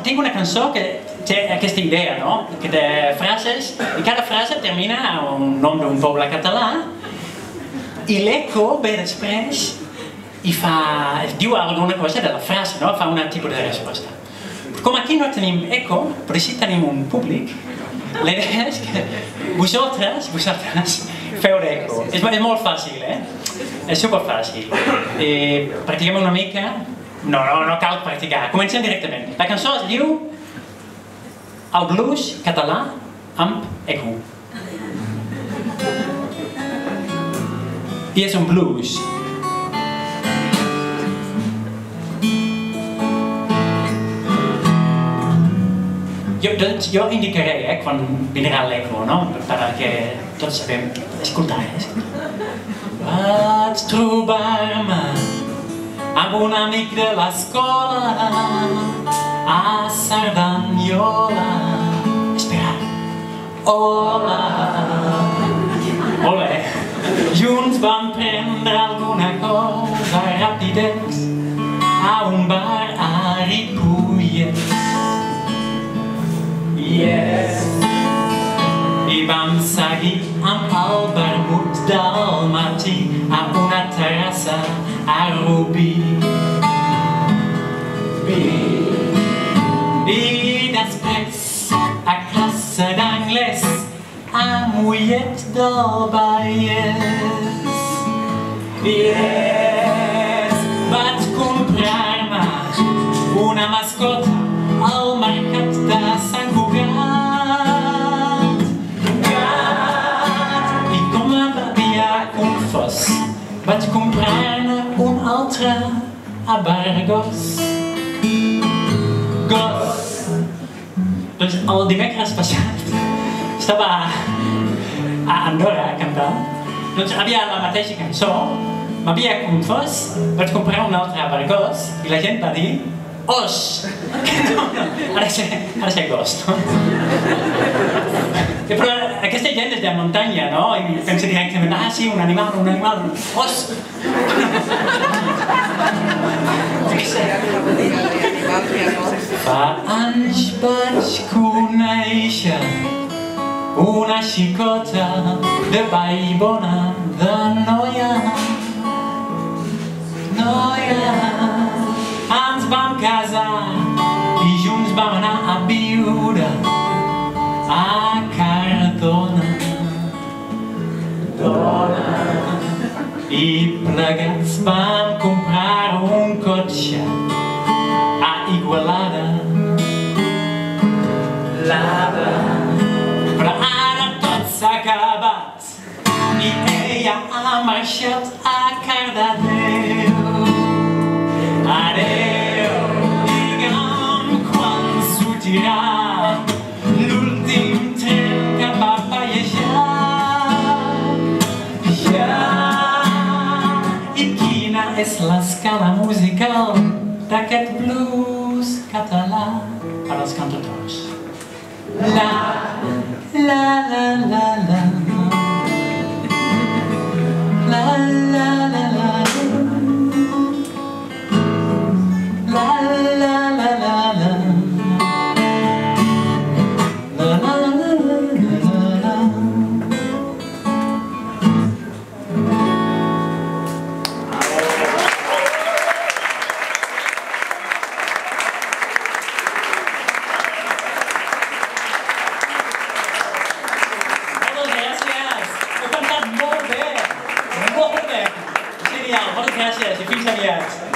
tinc una cançó que té aquesta idea, no? Que té frases, i cada frase termina amb un nom d'un poble català, i l'eco ve després i diu alguna cosa de la frase, no? Fa un tipus de resposta. Com aquí no tenim eco, però sí tenim un públic, la idea és que vosaltres feu l'eco. És molt fàcil, És superfàcil. Practiquem una mica. No cal practicar. Comencem directament. La cançó es diu El blues català amb eco. I és un blues. Jo indicaré quan vindrà l'eco, no? Perquè tots sabem escoltar. Vaig trobar-me amb un amic de l'escola a Cerdanyola. Espera. Hola. Olé. Junts vam prendre alguna cosa rapidex a un bar a Ripollet. Yes. I vam seguir amb el vermut del matí a una terrassa a Rubí. I després a classe d'anglès a Mollet del Vallès. Yes. Vaig comprar-me una mascota al mercat de Sant Cugat. I com m'havia confós, vaig comprar-ne un altre a Burgos. Doncs el dimecres passat estava a Andorra cantant. Doncs havia la mateixa cançó, m'havia confós, vaig comprar un altre a Burgos i la gent va dir os! Ara sé gos, no? Però aquesta gent és de muntanya, no? I pensa directament, sí, un animal, os! Fa anys vaig conèixer una xicota de Vallbona de Noia. Ens vam casar i junts vam anar a viure a Cardona. I plegats vam comprar un cotxe a Igualada. Però ara tot s'ha acabat i ella ha marxat a Cardedeu. Adeu, digue'm quan sortirà l'últim tren que va pallejar. I quina és l'escala musical d'aquest blues català per als cantadors? La, la, la, la, la, la, la, la, la. Moltes gràcies i fins aviat.